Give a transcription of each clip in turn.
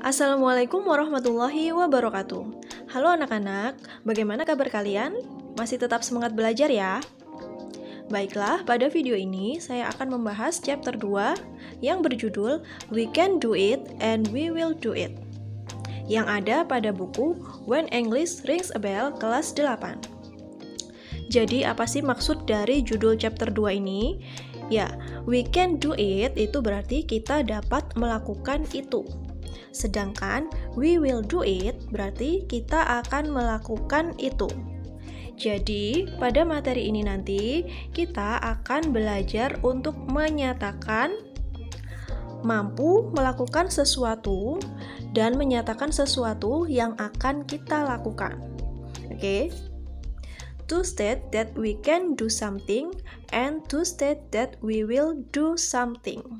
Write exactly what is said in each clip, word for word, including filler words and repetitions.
Assalamualaikum warahmatullahi wabarakatuh. Halo anak-anak, bagaimana kabar kalian? Masih tetap semangat belajar ya? Baiklah, pada video ini saya akan membahas chapter dua yang berjudul We Can Do It and We Will Do It, yang ada pada buku When English Rings a Bell kelas delapan. Jadi apa sih maksud dari judul chapter dua ini? Ya, we can do it itu berarti kita dapat melakukan itu. Sedangkan we will do it berarti kita akan melakukan itu. Jadi, pada materi ini nanti kita akan belajar untuk menyatakan mampu melakukan sesuatu dan menyatakan sesuatu yang akan kita lakukan. Oke? Okay? To state that we can do something and to state that we will do something.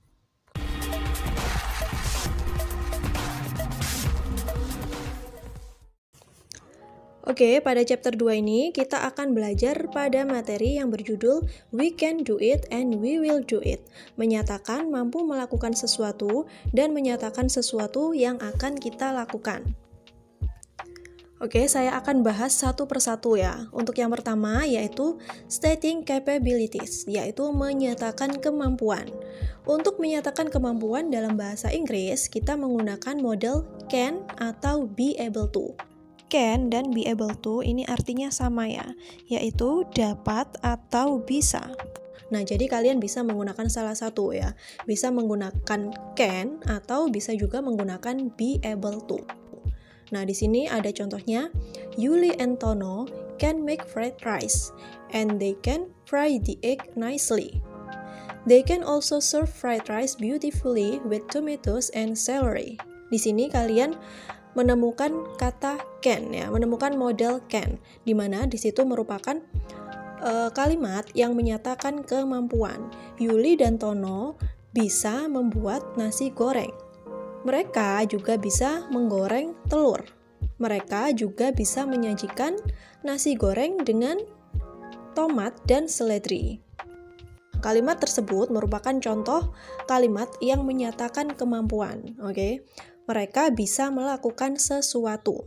Oke, pada chapter dua ini kita akan belajar pada materi yang berjudul We Can Do It and We Will Do It, menyatakan mampu melakukan sesuatu dan menyatakan sesuatu yang akan kita lakukan. Oke, saya akan bahas satu persatu ya. Untuk yang pertama yaitu stating capabilities, yaitu menyatakan kemampuan. Untuk menyatakan kemampuan dalam bahasa Inggris, kita menggunakan model can atau be able to. Can dan be able to ini artinya sama ya, yaitu dapat atau bisa. Nah, jadi kalian bisa menggunakan salah satu ya. Bisa menggunakan can atau bisa juga menggunakan be able to. Nah, di sini ada contohnya. Yuli and Tono can make fried rice and they can fry the egg nicely. They can also serve fried rice beautifully with tomatoes and celery. Di sini kalian menemukan kata can ya, menemukan model can, di mana di situ merupakan uh, kalimat yang menyatakan kemampuan. Yuli dan Tono bisa membuat nasi goreng. Mereka juga bisa menggoreng telur. Mereka juga bisa menyajikan nasi goreng dengan tomat dan seledri. Kalimat tersebut merupakan contoh kalimat yang menyatakan kemampuan, oke? Okay? Mereka bisa melakukan sesuatu.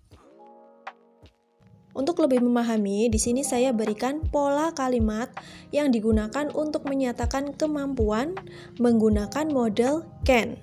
Untuk lebih memahami, di sini saya berikan pola kalimat yang digunakan untuk menyatakan kemampuan menggunakan model can.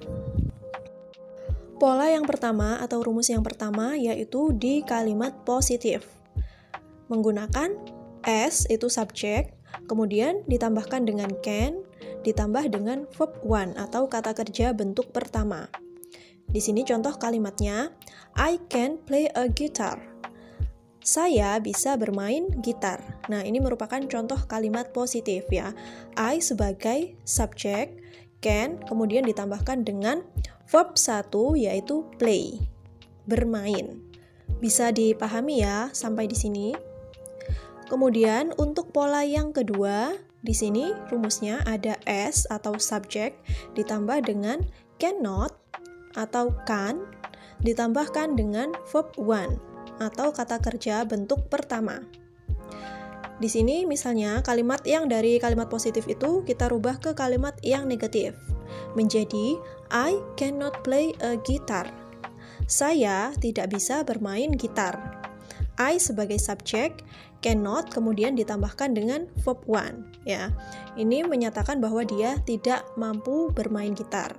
Pola yang pertama atau rumus yang pertama yaitu di kalimat positif. Menggunakan S itu subjek, kemudian ditambahkan dengan can, ditambah dengan verb one atau kata kerja bentuk pertama. Di sini contoh kalimatnya, I can play a guitar. Saya bisa bermain gitar. Nah, ini merupakan contoh kalimat positif ya. I sebagai subjek, can, kemudian ditambahkan dengan verb satu yaitu play, bermain. Bisa dipahami ya sampai di sini. Kemudian untuk pola yang kedua, di sini rumusnya ada S atau subjek ditambah dengan cannot atau can, ditambahkan dengan verb one atau kata kerja bentuk pertama. Di sini misalnya kalimat yang dari kalimat positif itu kita rubah ke kalimat yang negatif menjadi I cannot play a guitar. Saya tidak bisa bermain gitar. I sebagai subjek, cannot kemudian ditambahkan dengan verb one ya. Ini menyatakan bahwa dia tidak mampu bermain gitar.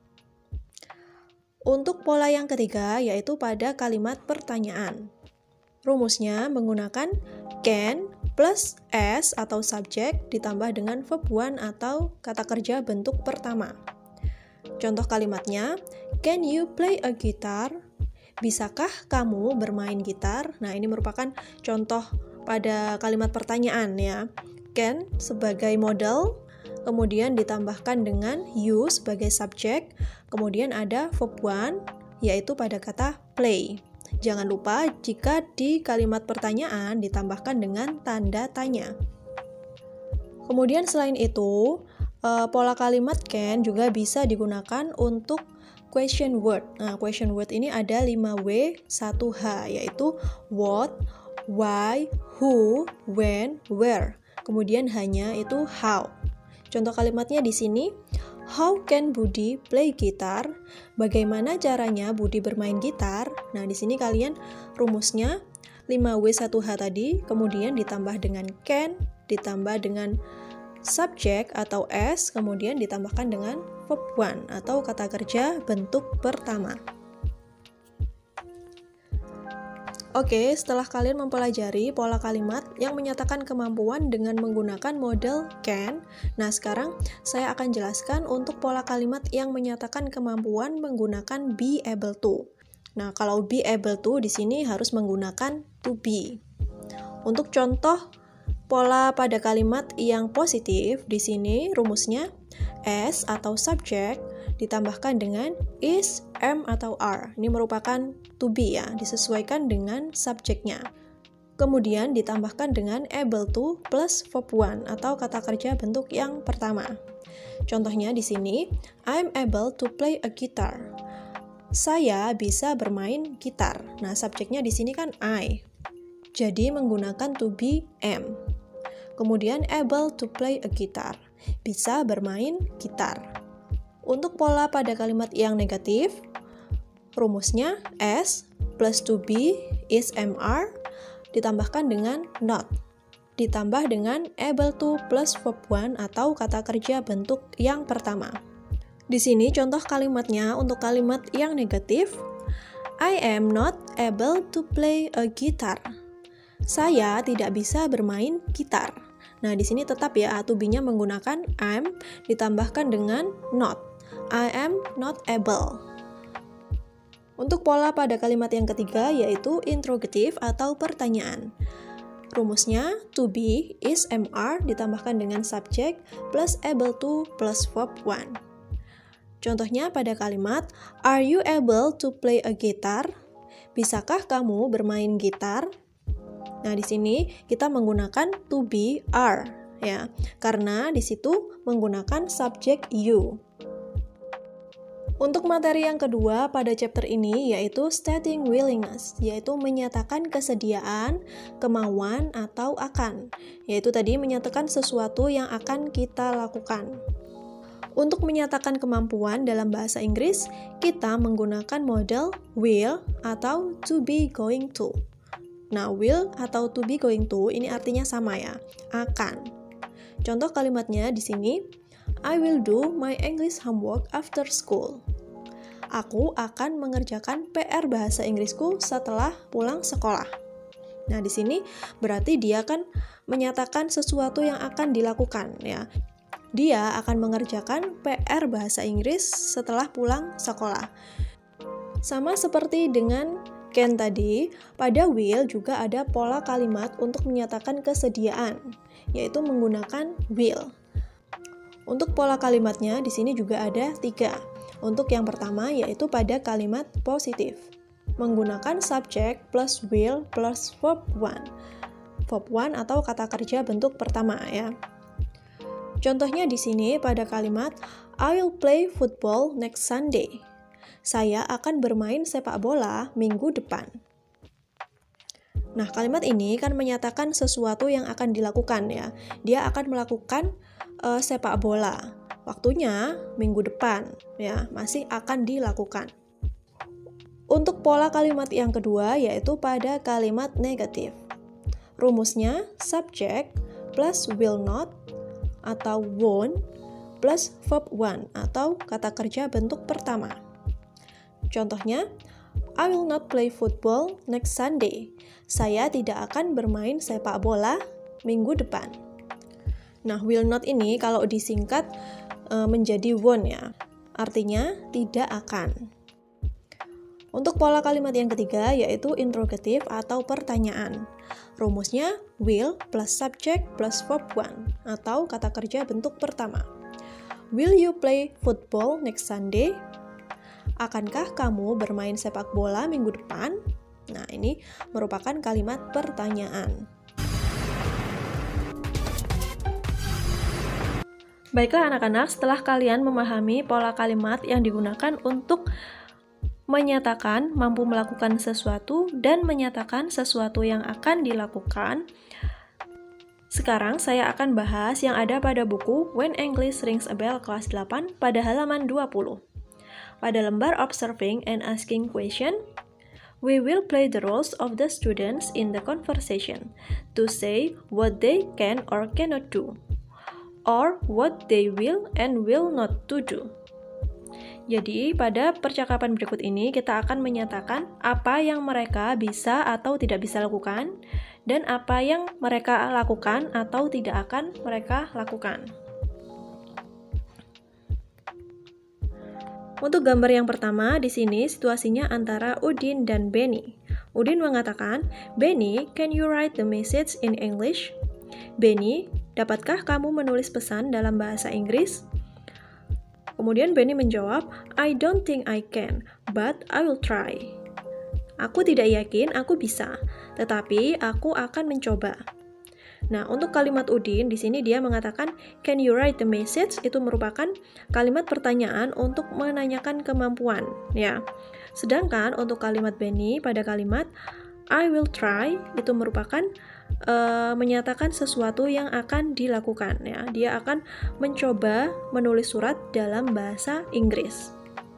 Untuk pola yang ketiga yaitu pada kalimat pertanyaan. Rumusnya menggunakan can plus S atau subjek ditambah dengan verb one atau kata kerja bentuk pertama. Contoh kalimatnya, can you play a guitar? Bisakah kamu bermain gitar? Nah, ini merupakan contoh pada kalimat pertanyaan ya. Can sebagai model, kemudian ditambahkan dengan you sebagai subjek, kemudian ada verb one, yaitu pada kata play. Jangan lupa jika di kalimat pertanyaan ditambahkan dengan tanda tanya. Kemudian selain itu, pola kalimat can juga bisa digunakan untuk question word. Nah, question word ini ada lima W, satu H, yaitu what, why, who, when, where. Kemudian hanya itu how. Contoh kalimatnya di sini, how can Budi play guitar? Bagaimana caranya Budi bermain gitar? Nah, di sini kalian rumusnya lima W satu H tadi, kemudian ditambah dengan can, ditambah dengan subject atau S, kemudian ditambahkan dengan verb one atau kata kerja bentuk pertama. Oke, setelah kalian mempelajari pola kalimat yang menyatakan kemampuan dengan menggunakan model can, nah sekarang saya akan jelaskan untuk pola kalimat yang menyatakan kemampuan menggunakan be able to. Nah, kalau be able to di sini harus menggunakan to be. Untuk contoh pola pada kalimat yang positif di sini rumusnya S atau subject ditambahkan dengan is, am, atau are. Ini merupakan to be ya, disesuaikan dengan subjeknya. Kemudian ditambahkan dengan able to plus verb one atau kata kerja bentuk yang pertama. Contohnya di sini, I'm able to play a guitar. Saya bisa bermain gitar. Nah, subjeknya di sini kan I. Jadi menggunakan to be am. Kemudian able to play a guitar. Bisa bermain gitar. Untuk pola pada kalimat yang negatif, rumusnya S plus to be is, am, are ditambahkan dengan not. Ditambah dengan able to plus verb one atau kata kerja bentuk yang pertama. Di sini contoh kalimatnya untuk kalimat yang negatif, I am not able to play a guitar. Saya tidak bisa bermain gitar. Nah, di sini tetap ya to be-nya menggunakan am ditambahkan dengan not. I am not able. Untuk pola pada kalimat yang ketiga yaitu interrogative atau pertanyaan. Rumusnya to be is, am, are ditambahkan dengan subject plus able to plus verb one. Contohnya pada kalimat are you able to play a guitar? Bisakah kamu bermain gitar? Nah, di sini kita menggunakan to be are ya, karena di situ menggunakan subjek you. Untuk materi yang kedua pada chapter ini yaitu stating willingness, yaitu menyatakan kesediaan, kemauan, atau akan. Yaitu tadi menyatakan sesuatu yang akan kita lakukan. Untuk menyatakan kemampuan dalam bahasa Inggris, kita menggunakan model will atau to be going to. Nah, will atau to be going to ini artinya sama ya, akan. Contoh kalimatnya di sini, I will do my English homework after school. Aku akan mengerjakan P R bahasa Inggrisku setelah pulang sekolah. Nah, di sini berarti dia akan menyatakan sesuatu yang akan dilakukan ya. Dia akan mengerjakan P R bahasa Inggris setelah pulang sekolah. Sama seperti dengan can tadi, pada will juga ada pola kalimat untuk menyatakan kesediaan, yaitu menggunakan will. Untuk pola kalimatnya di sini juga ada tiga. Untuk yang pertama yaitu pada kalimat positif, menggunakan subject plus will plus verb one. Verb one atau kata kerja bentuk pertama ya. Contohnya di sini pada kalimat I will play football next Sunday. Saya akan bermain sepak bola minggu depan. Nah, kalimat ini kan menyatakan sesuatu yang akan dilakukan ya. Dia akan melakukan uh, sepak bola. Waktunya minggu depan ya, masih akan dilakukan. Untuk pola kalimat yang kedua yaitu pada kalimat negatif. Rumusnya subject plus will not atau won't plus verb one atau kata kerja bentuk pertama. Contohnya, I will not play football next Sunday. Saya tidak akan bermain sepak bola minggu depan. Nah, will not ini kalau disingkat e, menjadi won't ya. Artinya tidak akan. Untuk pola kalimat yang ketiga yaitu interrogative atau pertanyaan. Rumusnya will plus subject plus verb one atau kata kerja bentuk pertama. Will you play football next Sunday? Akankah kamu bermain sepak bola minggu depan? Nah, ini merupakan kalimat pertanyaan. Baiklah anak-anak, setelah kalian memahami pola kalimat yang digunakan untuk menyatakan mampu melakukan sesuatu dan menyatakan sesuatu yang akan dilakukan, Sekarang saya akan bahas yang ada pada buku When English Rings a Bell kelas delapan pada halaman dua puluh. Pada lembar Observing and Asking Question, we will play the roles of the students in the conversation to say what they can or cannot do, or what they will and will not to do. Jadi, pada percakapan berikut ini kita akan menyatakan apa yang mereka bisa atau tidak bisa lakukan, dan apa yang mereka lakukan atau tidak akan mereka lakukan. Untuk gambar yang pertama, di sini situasinya antara Udin dan Benny. Udin mengatakan, "Benny, can you write the message in English?" Benny, dapatkah kamu menulis pesan dalam bahasa Inggris? Kemudian Benny menjawab, "I don't think I can, but I will try." Aku tidak yakin aku bisa, tetapi aku akan mencoba. Nah, untuk kalimat Udin, di sini dia mengatakan, "Can you write the message?" Itu merupakan kalimat pertanyaan untuk menanyakan kemampuan, ya. Sedangkan untuk kalimat Benny pada kalimat I will try itu merupakan uh, menyatakan sesuatu yang akan dilakukan, ya. Dia akan mencoba menulis surat dalam bahasa Inggris.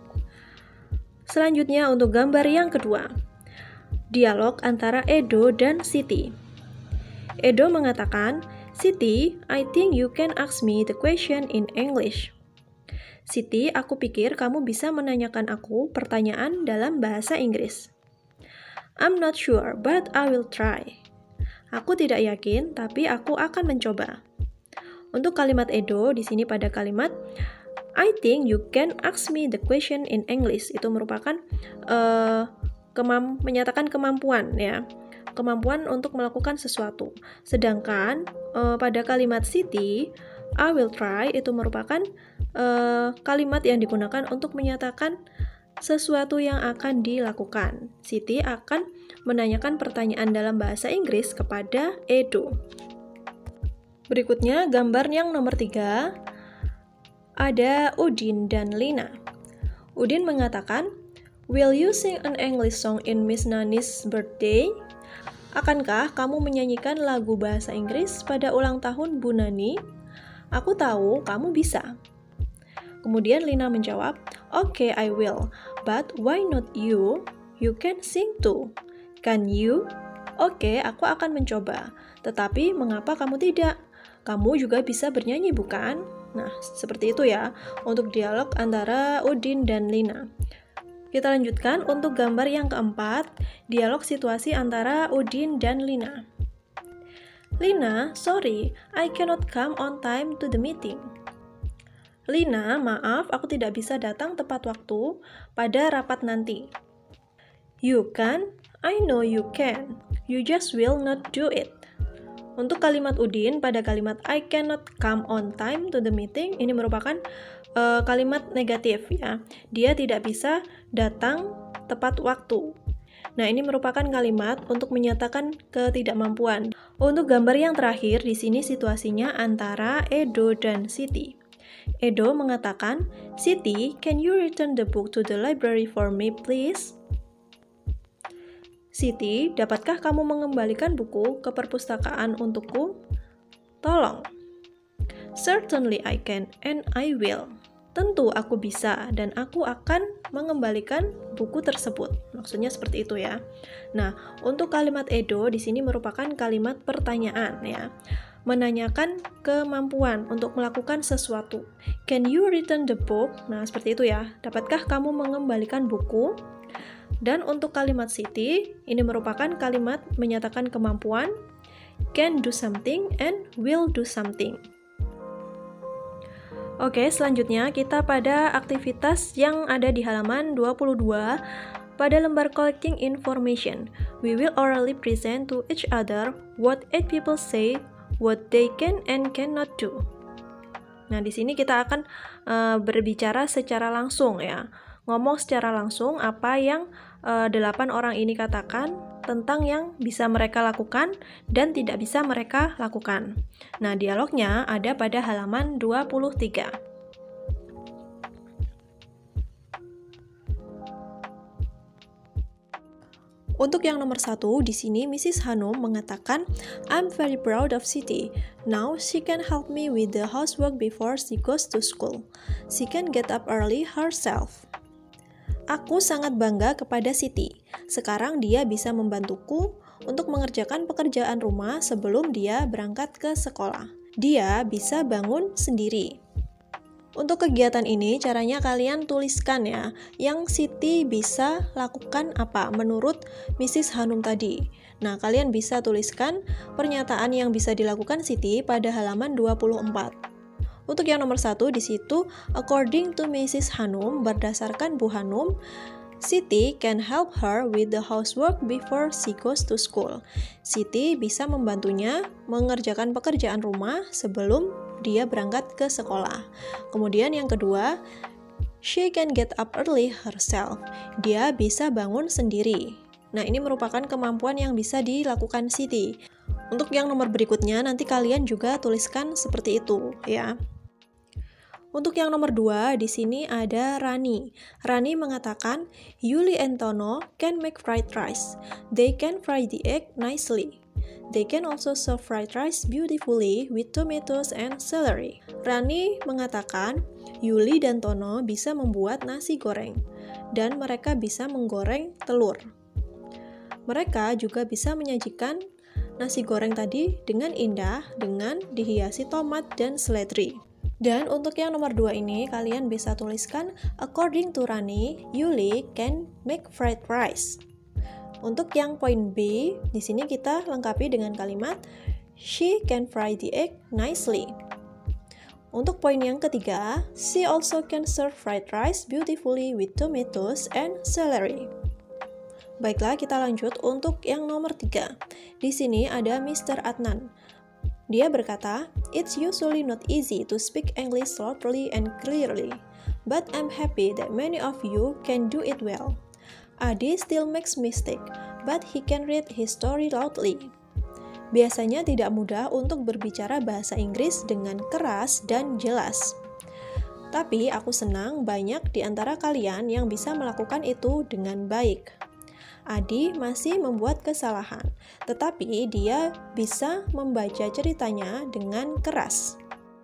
Selanjutnya untuk gambar yang kedua, dialog antara Edo dan Siti. Edo mengatakan, "Siti, I think you can ask me the question in English." Siti, aku pikir kamu bisa menanyakan aku pertanyaan dalam bahasa Inggris. I'm not sure, but I will try. Aku tidak yakin, tapi aku akan mencoba. Untuk kalimat Edo, di sini pada kalimat I think you can ask me the question in English, itu merupakan uh, kemam menyatakan kemampuan, ya. Kemampuan untuk melakukan sesuatu. Sedangkan uh, pada kalimat Siti, I will try, itu merupakan uh, kalimat yang digunakan untuk menyatakan sesuatu yang akan dilakukan. Siti akan menanyakan pertanyaan dalam bahasa Inggris kepada Edo. Berikutnya, gambar yang nomor tiga, ada Udin dan Lina. Udin mengatakan, "Will you sing an English song in Miss Nani's birthday?" Akankah kamu menyanyikan lagu bahasa Inggris pada ulang tahun Bu Nani? Aku tahu kamu bisa. Kemudian Lina menjawab, "Okay, I will. But why not you? You can sing too. Can you?" Oke, aku akan mencoba. Tetapi mengapa kamu tidak? Kamu juga bisa bernyanyi, bukan? Nah, seperti itu ya untuk dialog antara Udin dan Lina. Kita lanjutkan untuk gambar yang keempat, dialog situasi antara Udin dan Lina. Lina, sorry, I cannot come on time to the meeting. Lina, maaf, aku tidak bisa datang tepat waktu pada rapat nanti. You can? I know you can. You just will not do it. Untuk kalimat Udin pada kalimat I cannot come on time to the meeting, ini merupakan uh, kalimat negatif, ya. Dia tidak bisa datang tepat waktu. Nah, ini merupakan kalimat untuk menyatakan ketidakmampuan. Untuk gambar yang terakhir, di sini situasinya antara Edo dan Siti. Edo mengatakan, "Siti, can you return the book to the library for me, please?" Siti, dapatkah kamu mengembalikan buku ke perpustakaan untukku? Tolong. Certainly I can and I will. Tentu aku bisa dan aku akan mengembalikan buku tersebut. Maksudnya seperti itu, ya. Nah, untuk kalimat Edo di sini merupakan kalimat pertanyaan, ya. Menanyakan kemampuan untuk melakukan sesuatu. Can you return the book? Nah, seperti itu ya. Dapatkah kamu mengembalikan buku? Dan untuk kalimat Siti, ini merupakan kalimat menyatakan kemampuan, can do something and will do something. Oke, selanjutnya kita pada aktivitas yang ada di halaman dua puluh dua pada lembar collecting information. We will orally present to each other what eight people say, what they can and cannot do. Nah, di sini kita akan uh, berbicara secara langsung, ya. Ngomong secara langsung apa yang uh, delapan orang ini katakan tentang yang bisa mereka lakukan dan tidak bisa mereka lakukan. Nah, dialognya ada pada halaman dua puluh tiga. Untuk yang nomor satu, di sini Missus Hanum mengatakan, I'm very proud of Siti. Now she can help me with the housework before she goes to school. She can get up early herself. Aku sangat bangga kepada Siti. Sekarang dia bisa membantuku untuk mengerjakan pekerjaan rumah sebelum dia berangkat ke sekolah. Dia bisa bangun sendiri. Untuk kegiatan ini, caranya kalian tuliskan ya, yang Siti bisa lakukan apa menurut Missus Hanum tadi. Nah, kalian bisa tuliskan pernyataan yang bisa dilakukan Siti pada halaman dua puluh empat. Untuk yang nomor satu, di situ, according to Missus Hanum, berdasarkan Bu Hanum, Siti can help her with the housework before she goes to school. Siti bisa membantunya mengerjakan pekerjaan rumah sebelum dia berangkat ke sekolah. Kemudian yang kedua, she can get up early herself. Dia bisa bangun sendiri. Nah, ini merupakan kemampuan yang bisa dilakukan Siti. Untuk yang nomor berikutnya, nanti kalian juga tuliskan seperti itu, ya. Untuk yang nomor dua, di sini ada Rani. Rani mengatakan, Yuli and Tono can make fried rice. They can fry the egg nicely. They can also serve fried rice beautifully with tomatoes and celery. Rani mengatakan, Yuli dan Tono bisa membuat nasi goreng, dan mereka bisa menggoreng telur. Mereka juga bisa menyajikan nasi goreng tadi dengan indah, dengan dihiasi tomat dan seledri. Dan untuk yang nomor dua ini, kalian bisa tuliskan, according to Rani, Yuli can make fried rice. Untuk yang poin B, di sini kita lengkapi dengan kalimat, she can fry the egg nicely. Untuk poin yang ketiga, she also can serve fried rice beautifully with tomatoes and celery. Baiklah, kita lanjut untuk yang nomor tiga. Di sini ada mister Adnan. Dia berkata, it's usually not easy to speak English loudly and clearly, but I'm happy that many of you can do it well. Adi still makes mistake, but he can read his story loudly. Biasanya tidak mudah untuk berbicara bahasa Inggris dengan keras dan jelas. Tapi aku senang banyak di antara kalian yang bisa melakukan itu dengan baik. Adi masih membuat kesalahan, tetapi dia bisa membaca ceritanya dengan keras.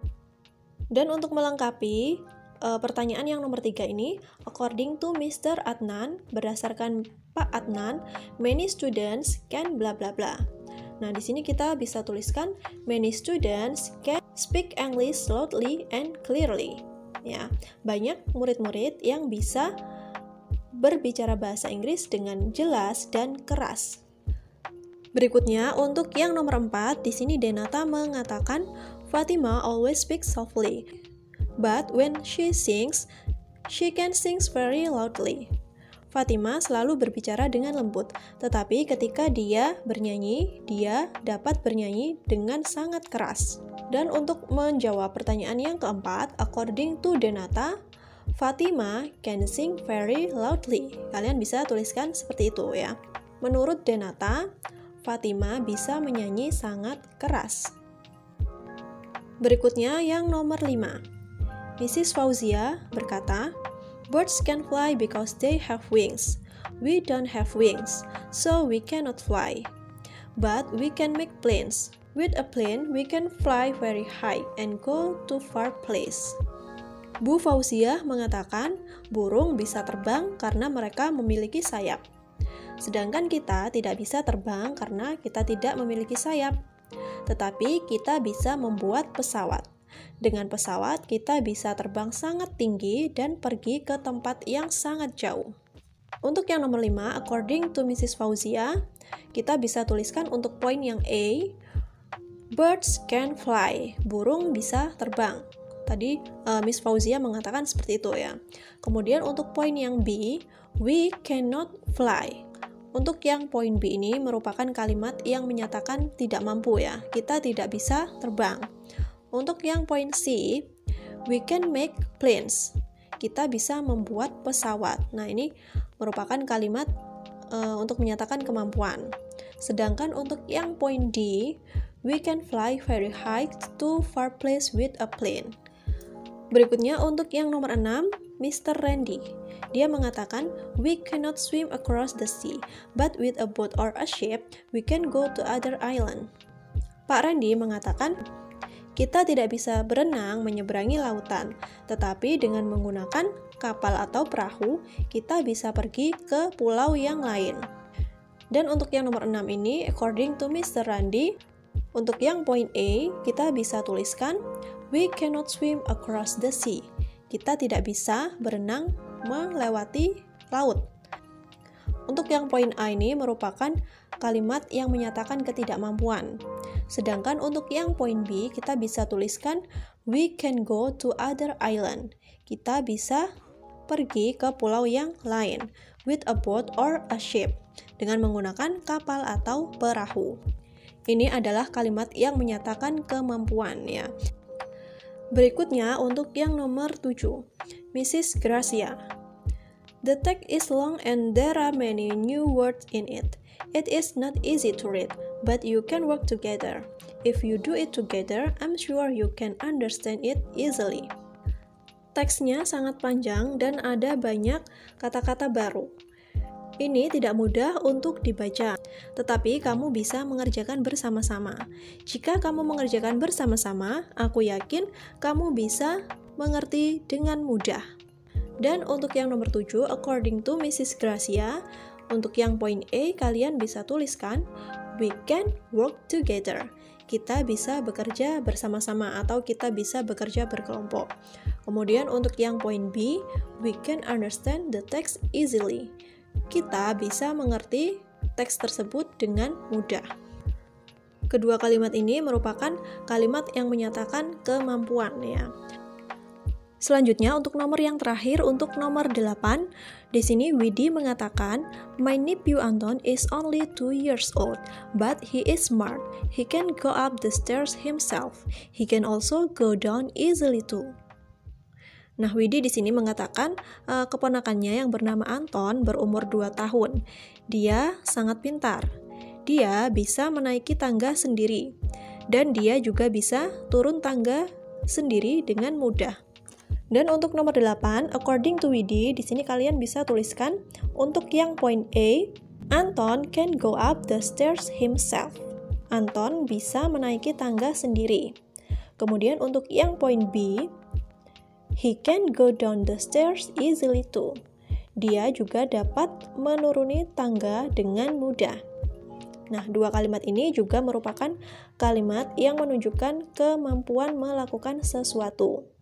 Dan untuk melengkapi e, pertanyaan yang nomor tiga ini, according to mister Adnan, berdasarkan Pak Adnan, many students can bla bla bla. Nah, di sini kita bisa tuliskan many students can speak English loudly and clearly. Ya, banyak murid-murid yang bisa berbicara bahasa Inggris dengan jelas dan keras. Berikutnya, untuk yang nomor empat, di sini Denata mengatakan, Fatima always speaks softly, but when she sings, she can sing very loudly. Fatima selalu berbicara dengan lembut, tetapi ketika dia bernyanyi, dia dapat bernyanyi dengan sangat keras. Dan untuk menjawab pertanyaan yang keempat, according to Denata, Fatima can sing very loudly. Kalian bisa tuliskan seperti itu ya. Menurut Denata, Fatima bisa menyanyi sangat keras. Berikutnya yang nomor lima. Missus Fauzia berkata, birds can fly because they have wings. We don't have wings, so we cannot fly. But we can make planes. With a plane, we can fly very high and go to far place. Bu Fauzia mengatakan, burung bisa terbang karena mereka memiliki sayap. Sedangkan kita tidak bisa terbang karena kita tidak memiliki sayap. Tetapi kita bisa membuat pesawat. Dengan pesawat, kita bisa terbang sangat tinggi dan pergi ke tempat yang sangat jauh. Untuk yang nomor lima, according to Missus Fauzia, kita bisa tuliskan untuk poin yang A, birds can fly, burung bisa terbang. Tadi uh, Miss Fauzia mengatakan seperti itu ya. Kemudian untuk poin yang B, we cannot fly. Untuk yang poin B ini merupakan kalimat yang menyatakan tidak mampu ya. Kita tidak bisa terbang. Untuk yang poin C, we can make planes. Kita bisa membuat pesawat. Nah, ini merupakan kalimat uh, untuk menyatakan kemampuan. Sedangkan untuk yang poin D, we can fly very high to far place with a plane. Berikutnya untuk yang nomor enam, mister Randy. Dia mengatakan, "We cannot swim across the sea, but with a boat or a ship, we can go to other island." Pak Randy mengatakan, "Kita tidak bisa berenang menyeberangi lautan, tetapi dengan menggunakan kapal atau perahu, kita bisa pergi ke pulau yang lain." Dan untuk yang nomor enam ini, according to mister Randy, untuk yang poin A, kita bisa tuliskan, "We cannot swim across the sea." Kita tidak bisa berenang melewati laut. Untuk yang poin A ini merupakan kalimat yang menyatakan ketidakmampuan. Sedangkan untuk yang poin B, kita bisa tuliskan, "We can go to other island." Kita bisa pergi ke pulau yang lain, with a boat or a ship, dengan menggunakan kapal atau perahu. Ini adalah kalimat yang menyatakan kemampuan ya. Berikutnya untuk yang nomor tujuh, missus Gracia. "The text is long and there are many new words in it. It is not easy to read, but you can work together. If you do it together, I'm sure you can understand it easily." Teksnya sangat panjang dan ada banyak kata-kata baru. Ini tidak mudah untuk dibaca, tetapi kamu bisa mengerjakan bersama-sama. Jika kamu mengerjakan bersama-sama, aku yakin kamu bisa mengerti dengan mudah. Dan untuk yang nomor tujuh, according to missus Gracia, untuk yang poin A, kalian bisa tuliskan, "We can work together." Kita bisa bekerja bersama-sama atau kita bisa bekerja berkelompok. Kemudian untuk yang poin B, "We can understand the text easily." Kita bisa mengerti teks tersebut dengan mudah. Kedua kalimat ini merupakan kalimat yang menyatakan kemampuan ya. Selanjutnya untuk nomor yang terakhir, untuk nomor delapan, di sini Widi mengatakan, "My nephew Anton is only two years old, but he is smart. He can go up the stairs himself. He can also go down easily too." Nah, Widi di sini mengatakan uh, keponakannya yang bernama Anton berumur dua tahun. Dia sangat pintar. Dia bisa menaiki tangga sendiri. Dan dia juga bisa turun tangga sendiri dengan mudah. Dan untuk nomor delapan, according to Widi, di sini kalian bisa tuliskan untuk yang poin A, Anton can go up the stairs himself. Anton bisa menaiki tangga sendiri. Kemudian untuk yang poin B, he can go down the stairs easily too. Dia juga dapat menuruni tangga dengan mudah. Nah, dua kalimat ini juga merupakan kalimat yang menunjukkan kemampuan melakukan sesuatu.